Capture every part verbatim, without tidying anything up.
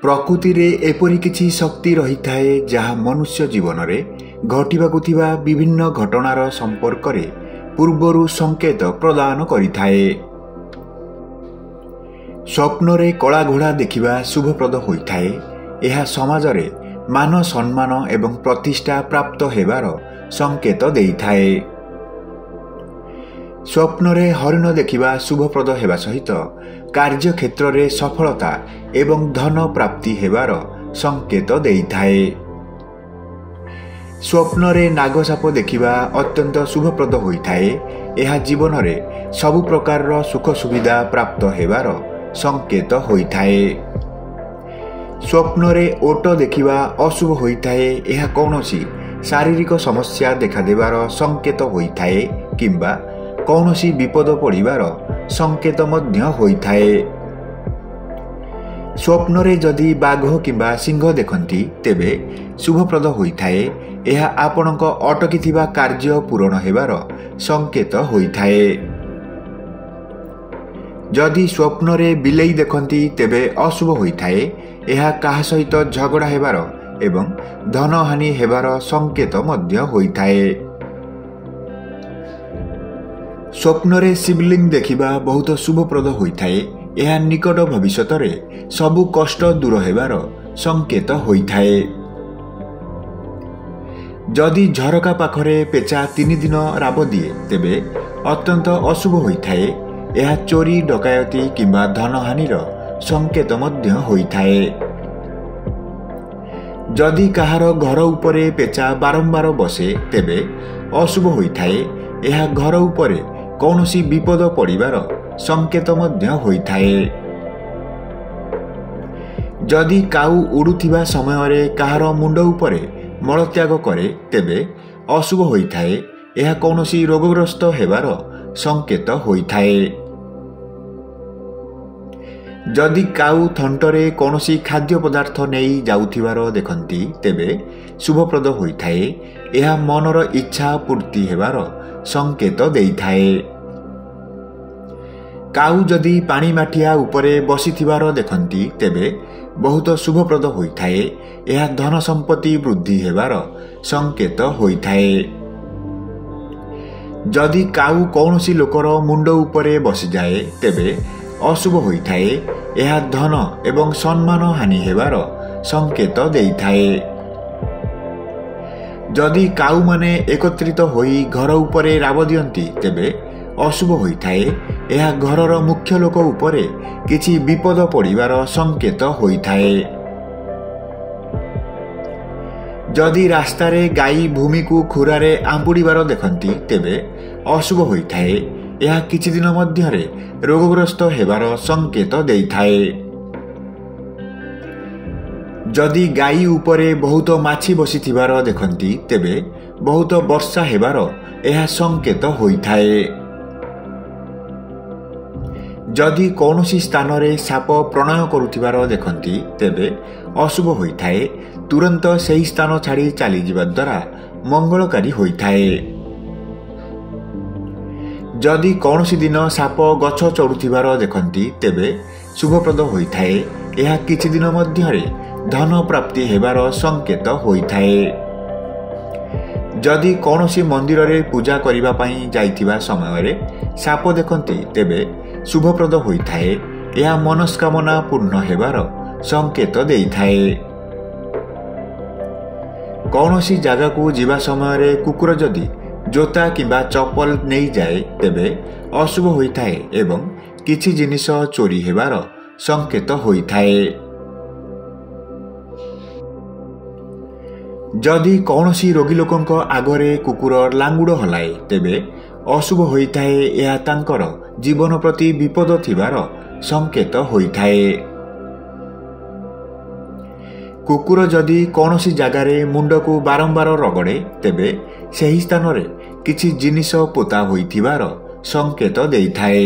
प्रकृति रे एपरि किछि शक्ति रही थाए जहा मनुष्य जीवन में घटिबाकु थिबा विभिन्न घटनार संपर्क रे पूर्वरु संकेत प्रदान करिथाए। स्वप्न रे कला घोड़ा देखिबा शुभप्रद होइथाए। यह समाज रे मान सम्मान एवं प्रतिष्ठा प्राप्त हेबार संकेत देइथाए। स्वप्न रे हरिण देखिबा शुभप्रद हेबा सहित कार्य क्षेत्र रे सफलता एवं धन प्राप्ति हेबार संकेत देइथाए। स्वप्न रे नागसाप देखिबा अत्यंत शुभप्रद होइथाए। यह जीवन रे सबु प्रकार रो सुख सुविधा प्राप्त हेबार संकेत होइथाए। स्वप्न रे ओट देखिबा अशुभ होइथाए। यह कौनसी शारीरिक समस्या देखा देबार संकेत होइथाए किंबा कौनसी विपद पड़िबार संकेत मध्य होइथाए। स्वप्न रे जदि बाघ किंबा सिंह देखंती तेबे शुभप्रद होइथाए। यह आपणक अटकी थिबा कार्य पूर्ण हेबार संकेत होइथाए। जदि स्वप्न रे बिलेई देखंती तेबे अशुभ होइथाए। यह काहा सहित झगड़ा हेबार एवं धन हानि हेबार संकेत मध्य होइथाए। स्वप्न रे शिवलिंग देखिबा बहुत शुभप्रद होइथाए। यह निकट भविष्यत रे सबु कष्ट दूर हेबार संकेत होइथाए। जदि झरका पाखरे पेचा तीन दिन राब दिए तेबे अत्यंत अशुभ होइथाए। यह चोरी डकायती किंबा धन हानिर संकेत मध्य होइथाए। जदि काहार घर उपरे पेचा बारंबार बसे तेबे अशुभ होइथाए। यह घर उपरे कौनसी विपद पड़िबार संकेत मध्य होइथाए। जदि काऊ उड़ुथिबा समय रे काहार मुंड उपरे मलत्याग करे तेबे अशुभ होइथाए। यह कौनसी रोगग्रस्त हेबार संकेत होइथाए। जदि काऊ थंटरे कौनसी खाद्य पदार्थ नहीं जाउथिबार देखंती तेबे शुभप्रद होइथाए। यह मनर इच्छा पूर्ति हेबार संकेत देइथाए। काऊ जदि पानी माठिया उपरे बसिथिबार देखंती तेबे बहुत शुभप्रद होइथाए। यह धन संपत्ति वृद्धि हेबार संकेत होइथाए। जदि काऊ कौनसी लोकर मुंड उपरे बसि जाए तेबे अशुभ होइथाए। यह धन एवं सम्मान हानि हेबार संकेत देइथाए। जदि काऊ माने एकत्रित होई घर उपरे राब दियंती तेबे अशुभ होइथाए। यह घरर मुख्य लोक उपरे किछि विपद पड़िबार संकेत होइथाए। जदि रास्तारे गाई भूमि को खुरारे आंबुड़ीबार देखंती तेबे अशुभ होइथाए। यह किछि दिन मध्यरे रोगग्रस्त हेबार संकेत देइथाए। जदि गाई उपरे बहुत माछी बसिथिबार देखंती तेबे बहुत वर्षा हेबार यह संकेत होइथाए। जदि कौनसी स्थान रे साप प्रणय करुथिबार देखंती तेबे अशुभ होइथाए। तुरंत सही स्थान छाड़ी चली जिबा द्वारा मंगलकारी होइथाए। जदि कौनसी दिन साप गछ चढ़ुथिबार देखंती तेबे शुभप्रद होइथाए। यह किछि दिन मध्यरे धन प्राप्ति हेबार संकेत होइथाए। जदि कौनसी मंदिर रे पूजा करिबा पई जाइथिबा समय रे साप देखंती तेबे शुभप्रद होइथाए। यह मनस्कामना पूर्ण हेबार संकेत देइथाए। कौनसी जगह को जीवा समय रे कुकुर जदि जोता किंबा चप्पल नहीं जाए तेबे अशुभ होइथाए एवं किछि जिनिष चोरी हेबार संकेत होइथाए। जदि कौनसी रोगी लोकंक आगरे कुकुर लांगुड़ हलाए तेबे अशुभ होइथाए। यह तांकर जीवन प्रति विपद थिबार संकेत होइथाए। कुकुर जदि कौनसी जगारे मुंड को बारंबार रगड़े तेबे सही स्थान रे किछि जिनिष पोता होइथिबार संकेत देइथाए।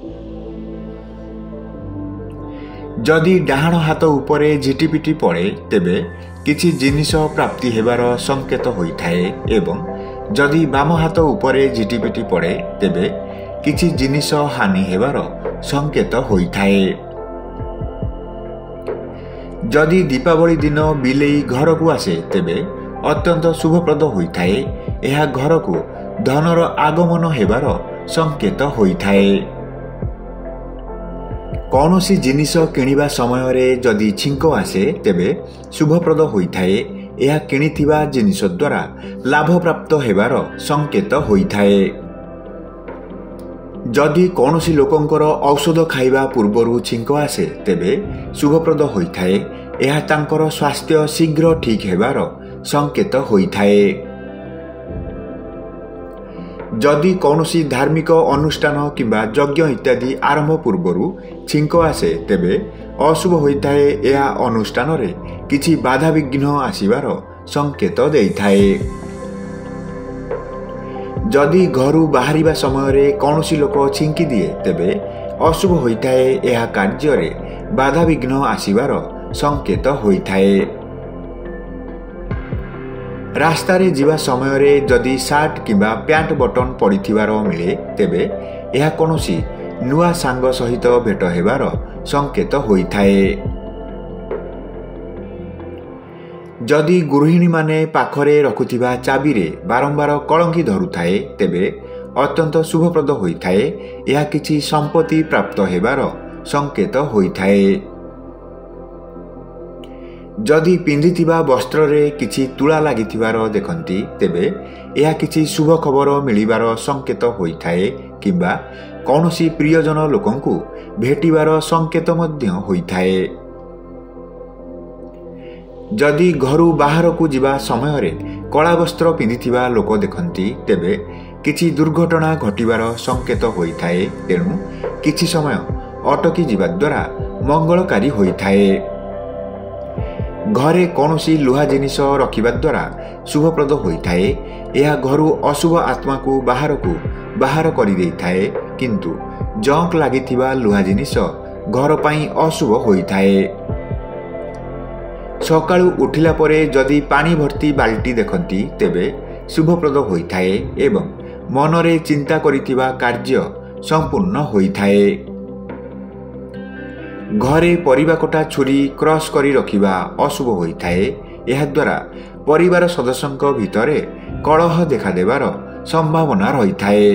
जदि डाहाण हाथ उपरे झिटिपिटी पड़े तेबे किछि जिनिष प्राप्ति हेबार संकेत होइथाए एवं जदि बाम हाथ उपरे झिटिपिटी पड़े तेबे किछि जिनिष हानि हेबार संकेत होइथाए। जदि दीपावली दिन बिलेई घर को आसे तेबे अत्यंत शुभप्रद होइथाए। यह घर को धनर आगमन हेबार संकेत होइथाए। कौनसी जिनिस किणिबा समय रे जदि छिंक आसे तेबे शुभप्रद होइथाए। यह किणिथिबा जिनिस द्वारा लाभ प्राप्त हेबार संकेत होइथाए। जदि कौनसी लोकंकर औषध खाइबा पूर्वरु छिंक आसे तेबे शुभप्रद होइथाए। यह तांकर स्वास्थ्य शीघ्र ठीक हेबार संकेत होइथाए। जदि कौनसी धार्मिक अनुष्ठान किंबा यज्ञ इत्यादि आरंभ पूर्वरु छिंक आसे तेबे अशुभ होइथाए। यह अनुष्ठान रे किछि बाधा विघ्न आसिबार संकेत देइथाए। जदि घरु बाहरिबा समय रे कौनसी लोक छिंकी दिए तेबे अशुभ होइथाए। यह कार्य रे बाधा विघ्न आसिबार संकेत होइथाए। रास्ता रे जीवा समय रे जदि सार्ट किंबा पैंट बटन पड़िथिबार मिले तेबे यह कौनसी नुआ सांग सहित भेट हेबार संकेत होइथाए। जदि गृहिणी माने पाखरे रखुथिबा चाबी रे बारंबार कलंकी धरुथाए तेबे अत्यंत शुभप्रद होइथाए। यह किछि संपत्ति प्राप्त हेबार संकेत होइथाए। जदि पिंधिथिबा वस्त्र रे किछि तुला लागिथिबार देखंती तेबे यह किछि शुभ खबर मिलिबार संकेत होइथाए किंबा कौनसी प्रियजन लोकंकु भेटिबार संकेत मध्य होइथाए। जदि घरु बाहर को जीवा समय रे कला वस्त्र पिंधिथिबा लोक देखंती तेबे किछि दुर्घटना घटिबार संकेत होइथाए। तेणु किछि समय अटकी जीवा द्वारा मंगलकारी होइथाए। घरे कौनसी लुहा जिनिस रखिबा द्वारा शुभप्रद होइथाए। यह घरु अशुभ आत्मा को बाहर को बाहर करि देइथाए किंतु जंक लागिथिबा लुहा जिनिस घर पई अशुभ होइथाए। सकाळु उठिला परे जदि पानी भर्ती बाल्टी देखंती तेबे शुभप्रद होइथाए एवं मनरे चिंता करिथिबा कार्य संपूर्ण होइथाए। घरे परिबा कटा छुरी क्रॉस करी रखिबा अशुभ होइथाए। यह द्वारा परिवार सदस्यंक भितरे कलह देखा देबार संभावना रहिथाए।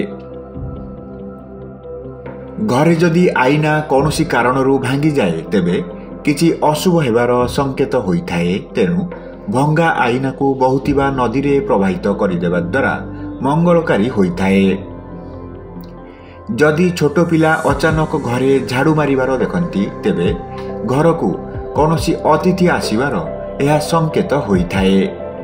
घरे जदि आईना कौनसी कारणरू भांगी जाए तेबे किछि अशुभ हेबार संकेत होइथाए। तेणु भंगा आईना को बहुतिबा नदी रे प्रवाहित करिदेबा द्वारा मंगलकारी होइथाए। जदि छोट पिला अचानक घरे झाड़ू मारिबार देखंती तेबे घर को कौनसी अतिथि आसिबार यह संकेत होइथाए।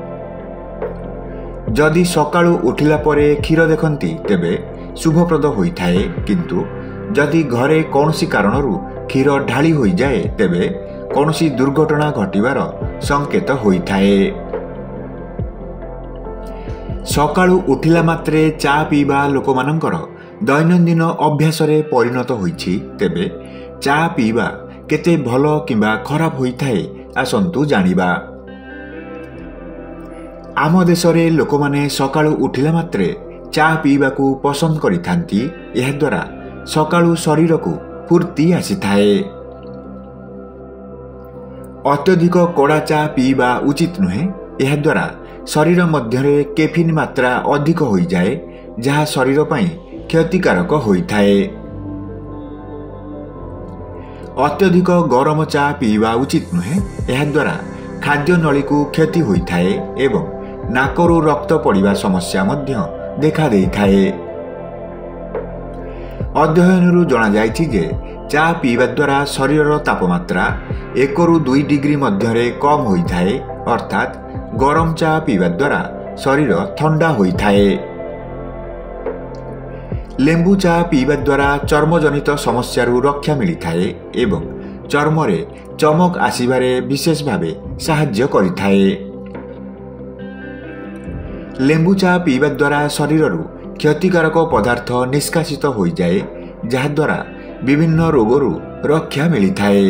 जदि सकाळु उठिला परे क्षीर देखंती तेबे शुभप्रद होइथाए किंतु जदि घरे कौनसी कारणरू क्षीर ढाली होई जाए तेबे कौनसी दुर्घटना घटिबार संकेत होइथाए। सकाळु उठिला मात्रे चा पीबा लोक मानकर दैनंदिन अभ्यास रे परिणत होइछि तेबे चा पीबा केते भलो किंबा खराब होइथाए आसंतु जानिबा। आम देश रे लोक माने सकाळु उठिला मात्रे चा पीबा को पसंद करिथांती। यह द्वारा सकाळु शरीर को फुर्ती आसीथाए। अत्यधिक कड़ा चा पीबा उचित नुहे। यह द्वारा शरीर मध्यरे कैफीन मात्रा अधिक होई जाए जहा शरीर पई क्षतिकारक होइथाए। अत्यधिक गरम चा पीवा उचित नुहे। यह द्वारा खाद्य नली को क्षति होइथाए एवं नाकरू रक्त पड़िबा समस्या मध्य देखा देइथाए। अध्ययनरू जणा जायछि जे चा पीवा द्वारा शरीर तापमात्रा एक रु दुई डिग्री मध्यरे कम होइथाए अर्थात गरम चा पीवा द्वारा शरीर ठंडा होइथाए। लेंबू चा पीवा द्वारा चर्मजनित समस्यारू रक्षा मिलिथाए एवं चर्मरे चमक आसिबारे विशेष भावे साहाय्य करिथाए। लेंबू चा पीवा द्वारा शरीररू क्षतिकारक पदार्थ निष्कासित होई जाए जहा द्वारा विभिन्न रोगरू रक्षा मिलिथाए।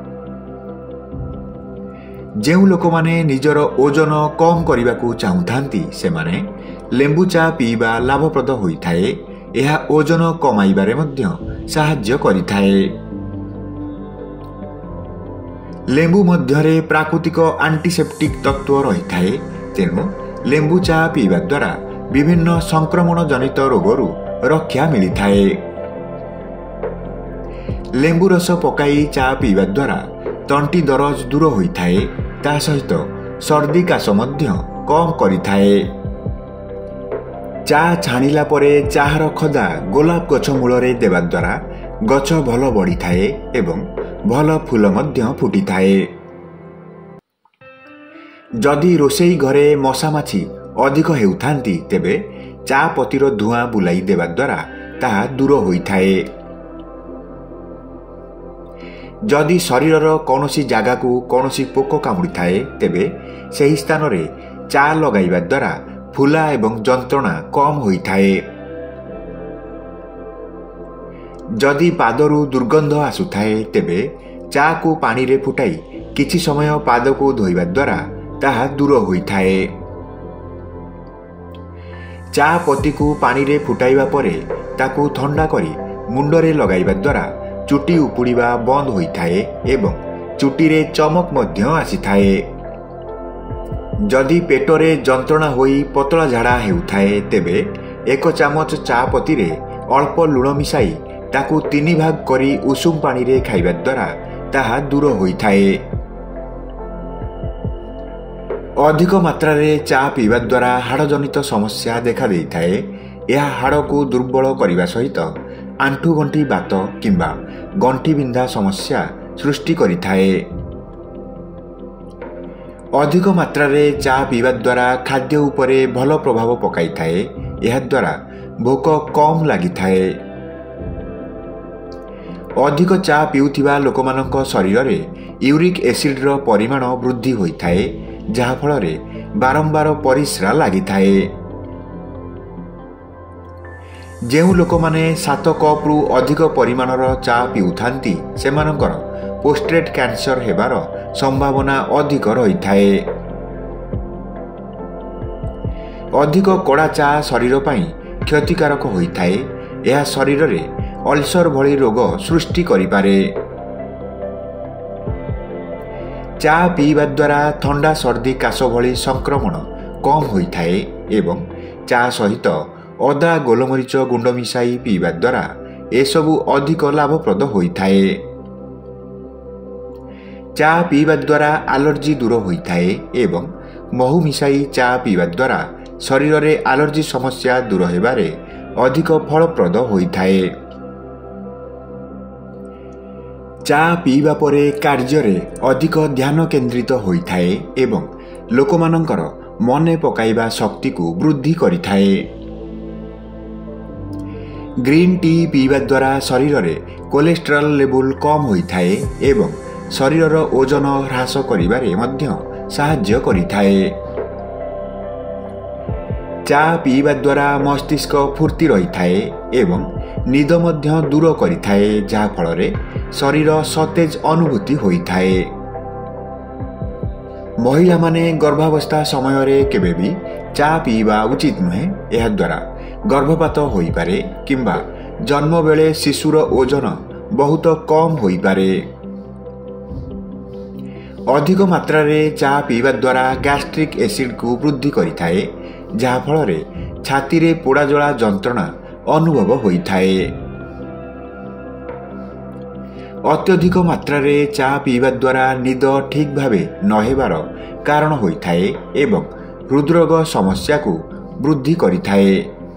जेउ लोक माने निजर ओजन कम करने को चाहूथांती से माने लेंबू चा पीवा लाभप्रद होइथाए। यह ओजन कमाइबारे मध्य साहाय्य करिथाए। ଲେମ୍ବୁ ମଧ୍ୟରେ ପ୍ରାକୃତିକ ଆଣ୍ଟିସେପ୍ଟିକ୍ ତତ୍ତ୍ୱ ରହିଥାଏ। ତେଣୁ ଲେମ୍ବୁ ଚା ପିଇବା ଦ୍ୱାରା ବିଭିନ୍ନ ସଂକ୍ରମଣ ଜନିତ ରୋଗରୁ ରକ୍ଷା ମିଳିଥାଏ। ଲେମ୍ବୁ ରସ ପକାଇ ଚା ପିଇବା ଦ୍ୱାରା ତଣ୍ଟି ଦରଜ ଦୂର ହୋଇଥାଏ। ତା ସହିତ ସର୍ଦ୍ଦି କାଶ ମଧ୍ୟ କମ୍ କରିଥାଏ। ଚା ଛାଣିଲା ପରେ ଚାହାର ଖଦା ଗୋଲାପ ଗଛ ମୂଳରେ ଦେବା ଦ୍ୱାରା ଗଛ ଭଲ ବଢ଼ିଥାଏ ଏବଂ ଭଲ ଫୁଲ ମଧ୍ୟ ଫୁଟିଥାଏ। ଯଦି ରୋଷେଇ ଘରେ ମଶାମାଛି ଅଧିକ ହେଉଥାନ୍ତି ତେବେ ଚା ପତିର ଧୂଆଁ ବୁଲାଇ ଦେବା ଦ୍ୱାରା ତାହା ଦୂର ହୋଇଥାଏ। ଯଦି ଶରୀରର କୌଣସି ଜାଗାକୁ କୌଣସି ପୋକ କାମୁଡ଼ିଥାଏ ତେବେ ସେହି ସ୍ଥାନରେ ଚା ଲଗାଇବା ଦ୍ୱାରା ଫୁଲା ଏବଂ ଯନ୍ତ୍ରଣା କମ୍ ହୋଇଥାଏ। ଯଦି ପାଦରୁ ଦୁର୍ଗନ୍ଧ ଆସୁଥାଏ ତେବେ ଚାକୁ ପାଣିରେ ଫୁଟାଇ କିଛି ସମୟ ପାଦକୁ ଧୋଇବା ଦ୍ୱାରା ତାହା ଦୂର ହୋଇଥାଏ। ଚା ପତିକୁ ପାଣିରେ ଫୁଟାଇବା ପରେ ତାକୁ ଥଣ୍ଡା କରି ମୁଣ୍ଡରେ ଲଗାଇବା ଦ୍ୱାରା ଚୁଟି ଉପୁଡ଼ିବା ବନ୍ଦ ହୋଇଥାଏ ଏବଂ ଚୁଟିରେ ଚମକ ମଧ୍ୟ ଆସିଥାଏ। ଯଦି ପେଟରେ ଯନ୍ତ୍ରଣା ହୋଇ ପତଳା ଝାଡ଼ା ହେଉଥାଏ ତେବେ ଏକ ଚାମଚ ଚା ପତିରେ ଅଳ୍ପ ଲୁଣ ମିଶାଇ ତାକୁ ତିନି ଭାଗ କରି ଉଷୁମ ପାଣିରେ ଖାଇବା ଦ୍ୱାରା ତାହା ଦୂର ହୋଇଥାଏ। ଅଧିକ ମାତ୍ରାରେ ଚା ପିଇବା ଦ୍ୱାରା ହାଡ଼ଜନିତ ସମସ୍ୟା ଦେଖାଦେଇଥାଏ। ଏହା ହାଡ଼କୁ ଦୁର୍ବଳ କରିବା ସହିତ ଆଣ୍ଠୁଗଣ୍ଠି ବାତ କିମ୍ବା ଗଣ୍ଠି ବିନ୍ଧା ସମସ୍ୟା ସୃଷ୍ଟି କରିଥାଏ। ଅଧିକ ମାତ୍ରାରେ ଚା ପିଇବା ଦ୍ୱାରା ଖାଦ୍ୟ ଉପରେ ଭଲ ପ୍ରଭାବ ପକାଇଥାଏ। ଏହାଦ୍ୱାରା ଭୋକ କମ୍ ଲାଗିଥାଏ। ଅଧିକ ଚା ପିଉଥିବା ଲୋକମାନଙ୍କ ଶରୀରରେ ୟୁରିକ୍ ଏସିଡ୍ର ପରିମାଣ ବୃଦ୍ଧି ହୋଇଥାଏ, ଯାହାଫଳରେ ବାରମ୍ବାର ପରିସ୍ରା ଲାଗିଥାଏ। ଯେଉଁ ଲୋକମାନେ ସାତ କପ୍ରୁ ଅଧିକ ପରିମାଣର ଚା ପିଉଥାନ୍ତି ସେମାନଙ୍କର ପ୍ରୋଷ୍ଟେଟ୍ କ୍ୟାନ୍ସର ହେବାର ସମ୍ଭାବନା ଅଧିକ ରହିଥାଏ। ଅଧିକ କଡ଼ା ଚା ଶରୀର ପାଇଁ କ୍ଷତିକାରକ ହୋଇଥାଏ। ଏହା ଶରୀରରେ ଅଲ୍ସର ଭଳି ରୋଗ ସୃଷ୍ଟି କରିପାରେ। ଚା ପିଇବା ଦ୍ୱାରା ଥଣ୍ଡା ସର୍ଦ୍ଦି କାଶ ଭଳି ସଂକ୍ରମଣ କମ୍ ହୋଇଥାଏ ଏବଂ ଚା ସହିତ ଅଦା ଗୋଲମରିଚ ଗୁଣ୍ଡ ମିଶାଇ ପିଇବା ଦ୍ୱାରା ଏସବୁ ଅଧିକ ଲାଭପ୍ରଦ ହୋଇଥାଏ। ଚା ପିଇବା ଦ୍ୱାରା ଆଲର୍ଜି ଦୂର ହୋଇଥାଏ ଏବଂ ମହୁ ମିଶାଇ ଚା ପିଇବା ଦ୍ୱାରା ଶରୀରରେ ଆଲର୍ଜି ସମସ୍ୟା ଦୂର ହେବାରେ ଅଧିକ ଫଳପ୍ରଦ ହୋଇଥାଏ। ଚା ପିଇବା ପରେ କାର୍ଯ୍ୟରେ ଅଧିକ ଧ୍ୟାନ କେନ୍ଦ୍ରିତ ହୋଇଥାଏ ଏବଂ ଲୋକମାନଙ୍କର ମନେ ପକାଇବା ଶକ୍ତିକୁ ବୃଦ୍ଧି କରିଥାଏ। ଗ୍ରୀନ୍ ଟି ପିଇବା ଦ୍ୱାରା ଶରୀରରେ କୋଲେଷ୍ଟ୍ରଲ୍ ଲେବୁଲ୍ କମ୍ ହୋଇଥାଏ ଏବଂ ଶରୀରର ଓଜନ ହ୍ରାସ କରିବାରେ ମଧ୍ୟ ସାହାଯ୍ୟ କରିଥାଏ। ଚା ପିଇବା ଦ୍ୱାରା ମସ୍ତିଷ୍କ ଫୁର୍ତ୍ତି ରହିଥାଏ ଏବଂ ନିଦ ମଧ୍ୟ ଦୂର କରିଥାଏ, ଯାହାଫଳରେ ଶରୀର ସତେଜ ଅନୁଭୂତି ହୋଇଥାଏ। ମହିଳାମାନେ ଗର୍ଭାବସ୍ଥା ସମୟରେ କେବେ ବି ଚା ପିଇବା ଉଚିତ ନୁହେଁ। ଏହାଦ୍ୱାରା ଗର୍ଭପାତ ହୋଇପାରେ କିମ୍ବା ଜନ୍ମ ବେଳେ ଶିଶୁର ଓଜନ ବହୁତ କମ୍ ହୋଇପାରେ। ଅଧିକ ମାତ୍ରାରେ ଚା ପିଇବା ଦ୍ୱାରା ଗ୍ୟାଷ୍ଟ୍ରିକ୍ ଏସିଡ୍କୁ ବୃଦ୍ଧି କରିଥାଏ, ଯାହାଫଳରେ ଛାତିରେ ପୋଡ଼ାଜଳା ଯନ୍ତ୍ରଣା ଅନୁଭବ ହୋଇଥାଏ। ଅତ୍ୟଧିକ ମାତ୍ରାରେ ଚା ପିଇବା ଦ୍ୱାରା ନିଦ ଠିକ୍ ଭାବେ ନ ହେବାର କାରଣ ହୋଇଥାଏ ଏବଂ ହୃଦରୋଗ ସମସ୍ୟାକୁ ବୃଦ୍ଧି କରିଥାଏ।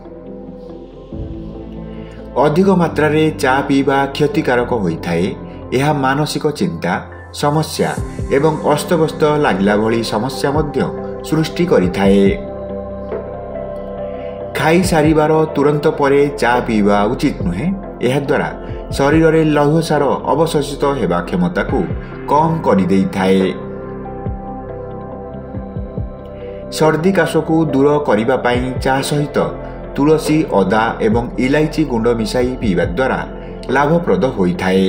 ଅଧିକ ମାତ୍ରାରେ ଚା ପିଇବା କ୍ଷତିକାରକ ହୋଇଥାଏ। ଏହା ମାନସିକ ଚିନ୍ତା ସମସ୍ୟା ଏବଂ ଅସ୍ତବ୍ୟସ୍ତ ଲାଗିଲା ଭଳି ସମସ୍ୟା ମଧ୍ୟ ସୃଷ୍ଟି କରିଥାଏ। ଖାଇସାରିବାର ତୁରନ୍ତ ପରେ ଚା ପିଇବା ଉଚିତ ନୁହେଁ। ଏହାଦ୍ୱାରା ଶରୀରରେ ଲୌହସାର ଅବଶୋଷିତ ହେବା କ୍ଷମତାକୁ କମ୍ କରିଦେଇଥାଏ। ସର୍ଦ୍ଦି କାଶକୁ ଦୂର କରିବା ପାଇଁ ଚା ସହିତ ତୁଳସୀ, ଅଦା ଏବଂ ଇଲାଇଚି ଗୁଣ୍ଡ ମିଶାଇ ପିଇବା ଦ୍ୱାରା ଲାଭପ୍ରଦ ହୋଇଥାଏ।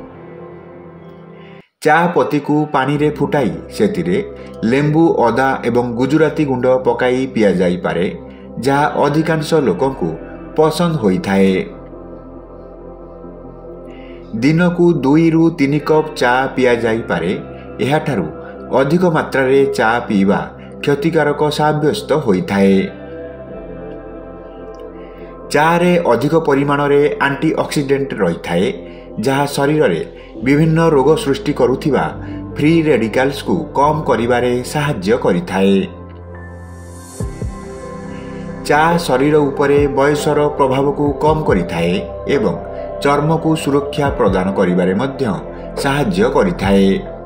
ଚା ପତିକୁ ପାଣିରେ ଫୁଟାଇ ସେଥିରେ ଲେମ୍ବୁ, ଅଦା ଏବଂ ଗୁଜୁରାତି ଗୁଣ୍ଡ ପକାଇ ପିଆଯାଇପାରେ, ଯାହା ଅଧିକାଂଶ ଲୋକଙ୍କୁ ପସନ୍ଦ ହୋଇଥାଏ। ଦିନକୁ ଦୁଇରୁ ତିନି କପ୍ ଚା ପିଆଯାଇପାରେ। ଏହାଠାରୁ ଅଧିକ ମାତ୍ରାରେ ଚା ପିଇବା କ୍ଷତିକାରକ ସାବ୍ୟସ୍ତ ହୋଇଥାଏ। ଚାରେ ଅଧିକ ପରିମାଣରେ ଆଣ୍ଟିଅକ୍ସିଡେଣ୍ଟ ରହିଥାଏ, ଯାହା ଶରୀରରେ ବିଭିନ୍ନ ରୋଗ ସୃଷ୍ଟି କରୁଥିବା ଫ୍ରି ରେଡିକାଲ୍ସକୁ କମ୍ କରିବାରେ ସାହାଯ୍ୟ କରିଥାଏ। ଚା ଶରୀର ଉପରେ ବୟସର ପ୍ରଭାବକୁ କମ୍ କରିଥାଏ ଏବଂ ଚର୍ମକୁ ସୁରକ୍ଷା ପ୍ରଦାନ କରିବାରେ ମଧ୍ୟ ସାହାଯ୍ୟ କରିଥାଏ।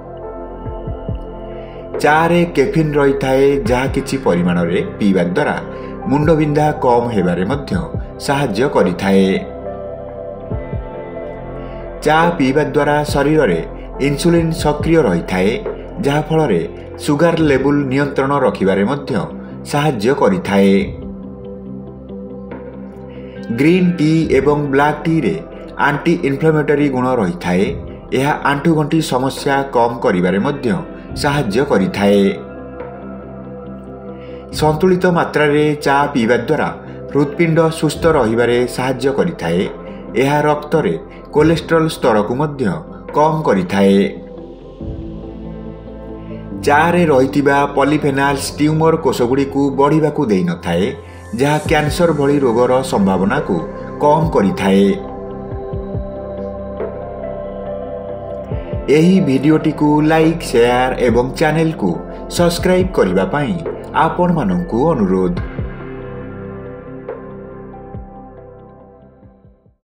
ଚାରେ କେଫିନ୍ ରହିଥାଏ, ଯାହା କିଛି ପରିମାଣରେ ପିଇବା ଦ୍ୱାରା ମୁଣ୍ଡବିନ୍ଧା କମ୍ ହେବାରେ ମଧ୍ୟ ସାହାଯ୍ୟ କରିଥାଏ। ଚା ପିଇବା ଦ୍ୱାରା ଶରୀରରେ ଇନ୍ସୁଲିନ୍ ସକ୍ରିୟ ରହିଥାଏ, ଯାହାଫଳରେ ସୁଗାର ଲେବୁଲ ନିୟନ୍ତ୍ରଣ ରଖିବାରେ ମଧ୍ୟ ସାହାଯ୍ୟ କରିଥାଏ। ଗ୍ରୀନ୍ ଟି ଏବଂ ବ୍ଲାକ୍ ଟିରେ ଆଣ୍ଟି ଇନଫ୍ଲାମେଟରୀ ଗୁଣ ରହିଥାଏ। ଏହା ଆଣ୍ଠୁଗଣ୍ଠି ସମସ୍ୟା କମ୍ କରିବାରେ ମଧ୍ୟ ସାହାଯ୍ୟ କରିଥାଏ। ସନ୍ତୁଳିତ ମାତ୍ରାରେ ଚା ପିଇବା ଦ୍ୱାରା ହୃତ୍ପିଣ୍ଡ ସୁସ୍ଥ ରହିବାରେ ସାହାଯ୍ୟ କରିଥାଏ। ଏହା ରକ୍ତରେ କୋଲେଷ୍ଟ୍ରଲ ସ୍ତରକୁ ମଧ୍ୟ କମ୍ କରିଥାଏ। ଚାରେ ରହିଥିବା ପଲିଫେନାଲ୍ସ ଟ୍ୟୁମର କୋଷଗୁଡ଼ିକୁ ବଢ଼ିବାକୁ ଦେଇନଥାଏ, ଯାହା କ୍ୟାନ୍ସର ଭଳି ରୋଗର ସମ୍ଭାବନାକୁ କମ୍ କରିଥାଏ। ଏହି ଭିଡିଓଟିକୁ ଲାଇକ୍, ସେୟାର ଏବଂ ଚ୍ୟାନେଲକୁ ସବସ୍କ୍ରାଇବ୍ କରିବା ପାଇଁ ଆପଣମାନଙ୍କୁ ଅନୁରୋଧ।